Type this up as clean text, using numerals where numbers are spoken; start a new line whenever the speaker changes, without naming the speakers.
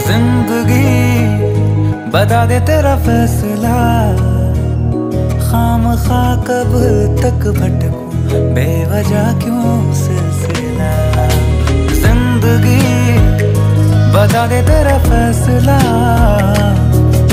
जिंदगी बता दे तेरा फैसला, खामखा कब तक भटकूं बेवजह क्यों सिलसिला। जिंदगी बता दे तेरा फैसला,